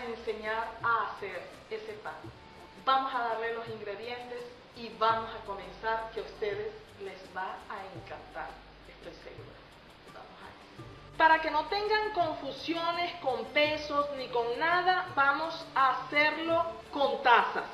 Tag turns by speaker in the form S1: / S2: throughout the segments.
S1: a enseñar a hacer ese pan. Vamos a darle los ingredientes y vamos a comenzar, que a ustedes les va a encantar, estoy segura. Vamos a eso. Para que no tengan confusiones con pesos ni con nada, vamos a hacerlo con tazas.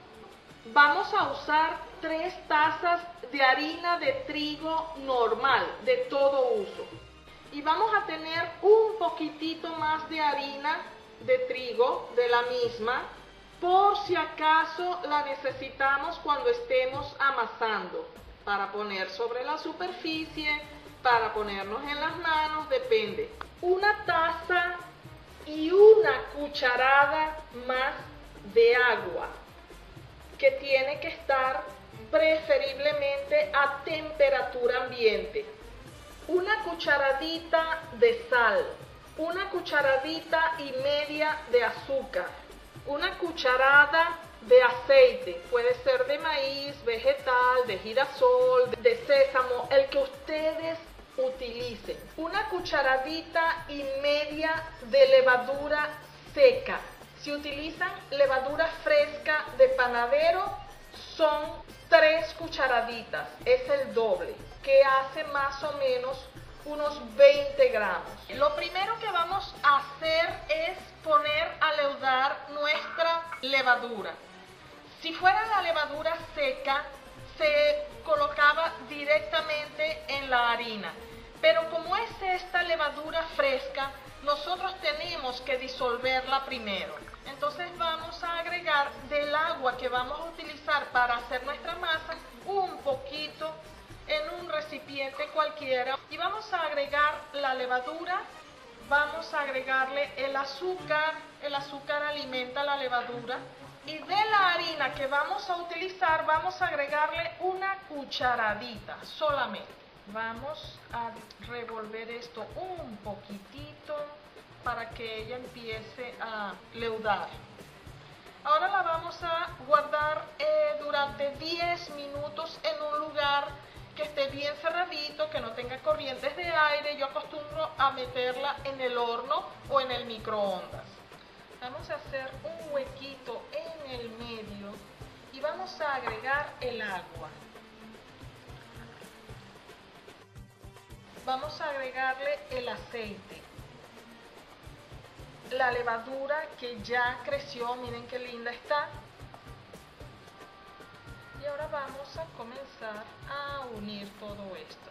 S1: Vamos a usar 3 tazas de harina de trigo normal, de todo uso. Y vamos a tener un poquitito más de harina de trigo de la misma, por si acaso la necesitamos cuando estemos amasando, para poner sobre la superficie, para ponernos en las manos, depende. Una taza y una cucharada más de agua, que tiene que estar preferiblemente a temperatura ambiente. Una cucharadita de sal, una cucharadita y media de azúcar, una cucharada de aceite, puede ser de maíz, vegetal, de girasol, de sésamo, el que ustedes utilicen. Una cucharadita y media de levadura seca. Si utilizan levadura fresca de panadero, son 3 cucharaditas, es el doble, que hace más o menos unos 20 gramos. Lo primero que vamos a hacer es poner a leudar nuestra levadura. Si fuera la levadura seca, se colocaba directamente en la harina, pero como es esta levadura fresca, nosotros tenemos que disolverla primero. Entonces vamos a agregar del agua que vamos a utilizar para hacer nuestra masa un poquito en un recipiente cualquiera, y vamos a agregar la levadura, vamos a agregarle el azúcar alimenta la levadura, y de la harina que vamos a utilizar vamos a agregarle una cucharadita solamente. Vamos a revolver esto un poquitito para que ella empiece a leudar. Ahora la vamos a guardar durante 10 minutos en un lugar que esté bien cerradito, que no tenga corrientes de aire. Yo acostumbro a meterla en el horno o en el microondas. Vamos a hacer un huequito en el medio y vamos a agregar el agua. Vamos a agregarle el aceite, la levadura que ya creció, miren qué linda está. Y ahora vamos a comenzar a unir todo esto.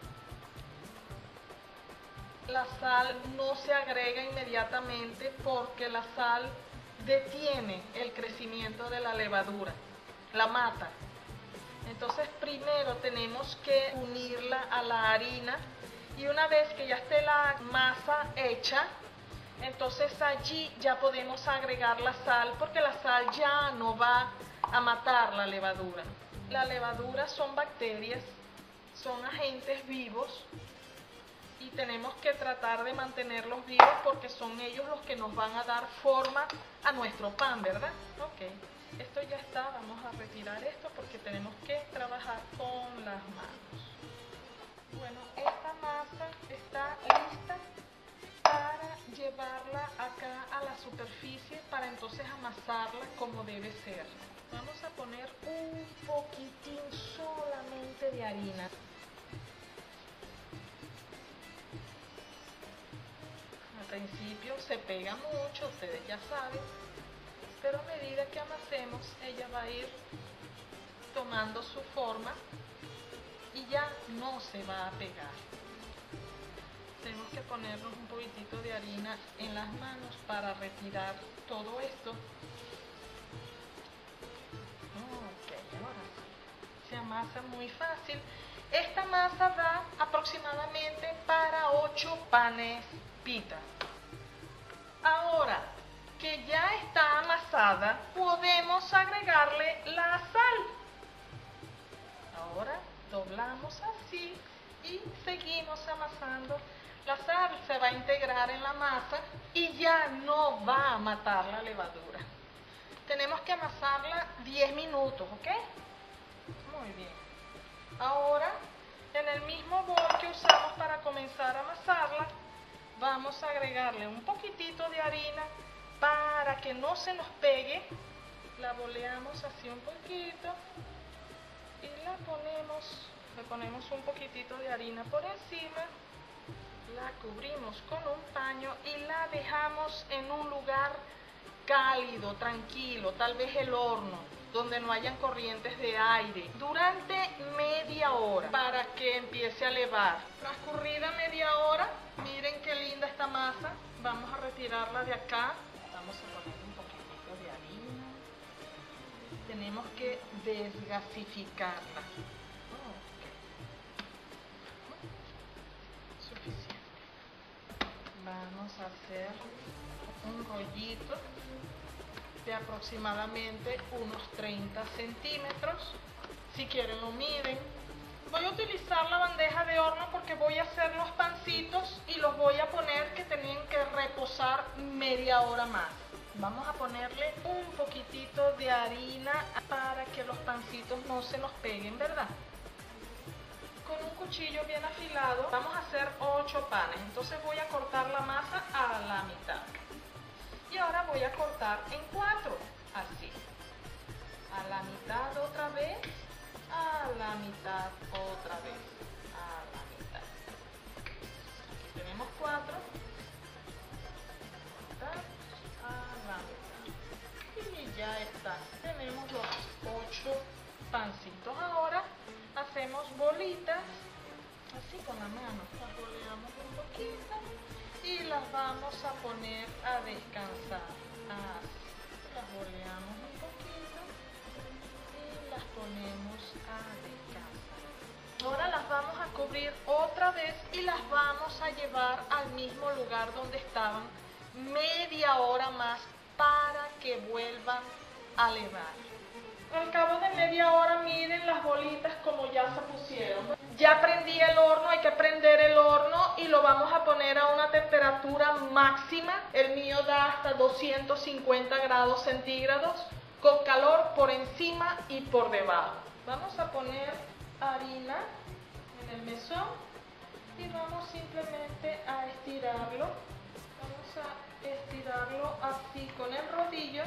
S1: La sal no se agrega inmediatamente porque la sal detiene el crecimiento de la levadura, la mata. Entonces primero tenemos que unirla a la harina, y una vez que ya esté la masa hecha, entonces allí ya podemos agregar la sal, porque la sal ya no va a matar la levadura. La levadura son bacterias, son agentes vivos, y tenemos que tratar de mantenerlos vivos porque son ellos los que nos van a dar forma a nuestro pan, ¿verdad? Ok, esto ya está, vamos a retirar esto porque tenemos que trabajar con las manos. Bueno, esta masa está lista para llevarla acá a la superficie para entonces amasarla como debe ser. Vamos a poner un poquitín solamente de harina. Al principio se pega mucho, ustedes ya saben, pero a medida que amasemos ella va a ir tomando su forma y ya no se va a pegar. Tenemos que ponernos un poquitito de harina en las manos para retirar todo esto. Ok, ahora se amasa muy fácil. Esta masa da aproximadamente para 8 panes pita. Ahora que ya está amasada, podemos agregarle la sal. Ahora doblamos así y seguimos amasando. La sal se va a integrar en la masa y ya no va a matar la levadura. Tenemos que amasarla 10 minutos, ¿ok? Muy bien. Ahora, en el mismo bol que usamos para comenzar a amasarla, vamos a agregarle un poquitito de harina Para que no se nos pegue, la boleamos así un poquito y le ponemos un poquitito de harina por encima, la cubrimos con un paño y la dejamos en un lugar cálido, tranquilo, tal vez el horno, donde no hayan corrientes de aire, durante media hora para que empiece a levar. Transcurrida media hora, miren qué linda esta masa. Vamos a retirarla de acá. Vamos a poner un poquitito de harina. Tenemos que desgasificarla. Suficiente. Vamos a hacer un rollito de aproximadamente unos 30 centímetros. Si quieren lo miden. Voy a utilizar la bandeja de horno porque voy a hacer los pancitos y los voy a poner que tienen que reposar media hora más. Vamos a ponerle un poquitito de harina para que los pancitos no se nos peguen, ¿verdad? Con un cuchillo bien afilado vamos a hacer 8 panes. Entonces voy a cortar la masa a la mitad. Y ahora voy a cortar en 4, así. A la mitad otra vez, a la mitad otra vez, a la mitad. Aquí tenemos 4. A la mitad. Y ya está. Tenemos los 8 pancitos. Ahora hacemos bolitas, así con la mano. Las boleamos un poquito. Y las vamos a poner a descansar. Así. Las boleamos un poquito y las ponemos a descansar. Ahora las vamos a cubrir otra vez y las vamos a llevar al mismo lugar donde estaban media hora más para que vuelvan a levar. Al cabo de media hora miren las bolitas como ya se pusieron. Ya prendí el horno, hay que prender el horno y lo vamos a poner a una temperatura máxima. El mío da hasta 250 grados centígrados con calor por encima y por debajo. Vamos a poner harina en el mesón y vamos simplemente a estirarlo. Vamos a estirarlo así con el rodillo,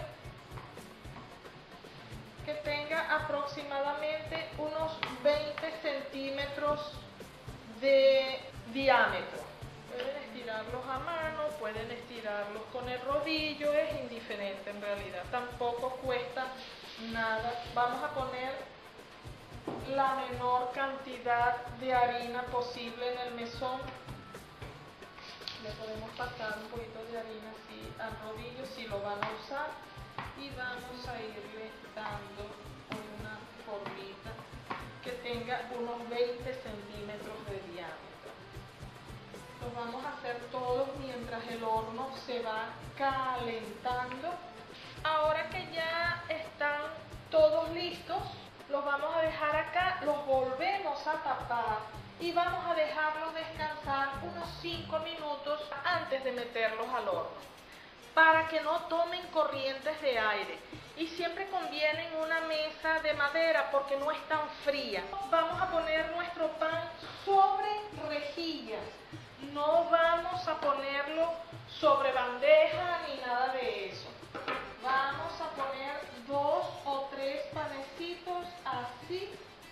S1: que tenga aproximadamente unos 20 centímetros de diámetro. Pueden estirarlos a mano, pueden estirarlos con el rodillo, es indiferente en realidad, tampoco cuesta nada. Vamos a poner la menor cantidad de harina posible en el mesón. Le podemos pasar un poquito de harina así al rodillo si lo van a usar. Y vamos a irle dando una formita que tenga unos 20 centímetros de diámetro. Los vamos a hacer todos mientras el horno se va calentando. Ahora que ya están todos listos, los vamos a dejar acá, los volvemos a tapar y vamos a dejarlos descansar unos 5 minutos antes de meterlos al horno, para que no tomen corrientes de aire. Y siempre conviene en una mesa de madera porque no es tan fría. Vamos a poner nuestro pan sobre rejilla. No vamos a ponerlo sobre bandeja ni nada de eso. Vamos a poner 2 o 3 panecitos así.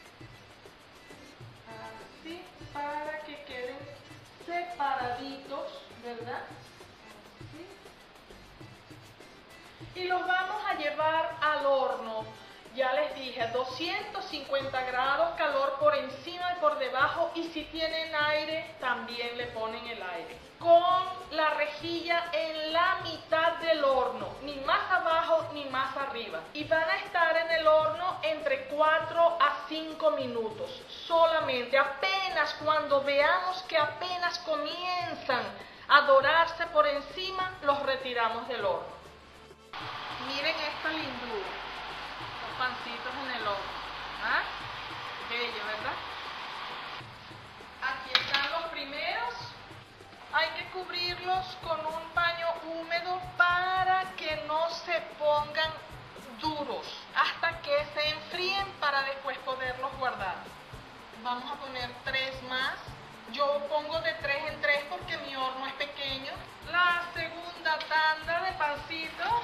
S1: Así, para que queden separaditos, ¿verdad? Y los vamos a llevar al horno. Ya les dije, 250 grados, calor por encima y por debajo, y si tienen aire, también le ponen el aire. Con la rejilla en la mitad del horno, ni más abajo ni más arriba. Y van a estar en el horno entre 4 a 5 minutos, solamente. Apenas cuando veamos que apenas comienzan a dorarse por encima, los retiramos del horno. Miren esta lindura, los pancitos en el horno. ¿Ah? Bello, ¿verdad? Aquí están los primeros. Hay que cubrirlos con un paño húmedo para que no se pongan duros, hasta que se enfríen para después poderlos guardar. Vamos a poner 3 más Yo pongo de 3 en 3 porque mi horno es pequeño. La segunda tanda de pancitos.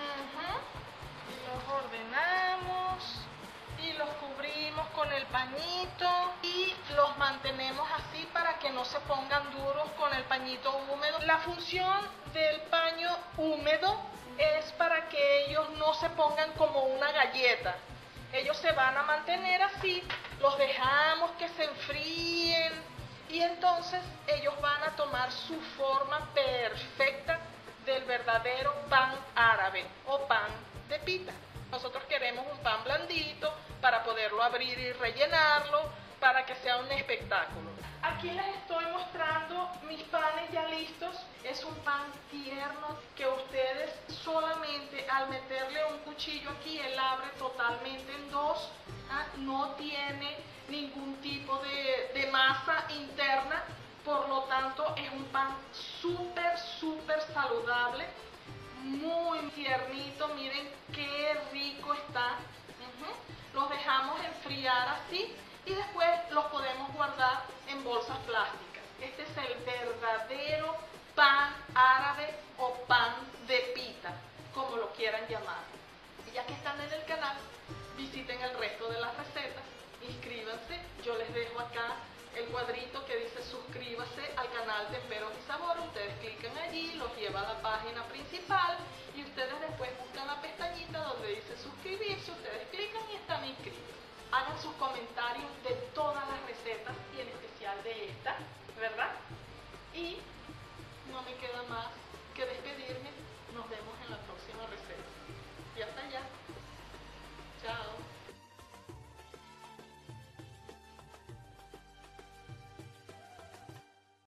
S1: Y los ordenamos y los cubrimos con el pañito y los mantenemos así para que no se pongan duros con el pañito húmedo. La función del paño húmedo es para que ellos no se pongan como una galleta. Ellos se van a mantener así, los dejamos que se enfríen y entonces ellos van a tomar su forma perfecta del verdadero pan árabe o pan de pita. Nosotros queremos un pan blandito para poderlo abrir y rellenarlo, para que sea un espectáculo. Aquí les estoy mostrando mis panes ya listos. Es un pan tierno que ustedes solamente al meterle un cuchillo aquí, él abre totalmente en dos. No tiene ningún tipo de masa interna, por lo tanto es un pan súper saludable, muy tiernito. Miren qué rico está. Los dejamos enfriar así y después los podemos guardar en bolsas plásticas. Este es el verdadero pan árabe o pan de pita, como lo quieran llamar. Y ya que están en el canal, visiten el resto de las recetas, inscríbanse. Yo les dejo acá el cuadrito que dice suscríbase al canal Temperos y Sabor. Ustedes clican allí, los lleva a la página principal y ustedes después buscan la pestañita donde dice suscribirse. Ustedes clican y están inscritos. Hagan sus comentarios de todas las recetas y en especial de esta, ¿verdad? Y no me queda más que despedirme. Nos vemos en la próxima receta. Y hasta allá. Chao.